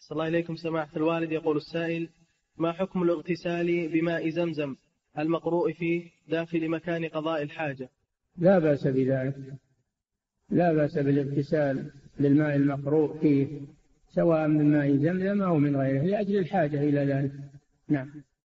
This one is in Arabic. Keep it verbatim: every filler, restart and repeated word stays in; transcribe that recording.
صلى الله إليكم سماحة الوالد. يقول السائل: ما حكم الاغتسال بماء زمزم المقروء فيه داخل مكان قضاء الحاجة؟ لا بأس بذلك، لا بأس بالاغتسال للماء المقروء فيه، سواء من ماء زمزم أو من غيره، لأجل الحاجة إلى ذلك. نعم.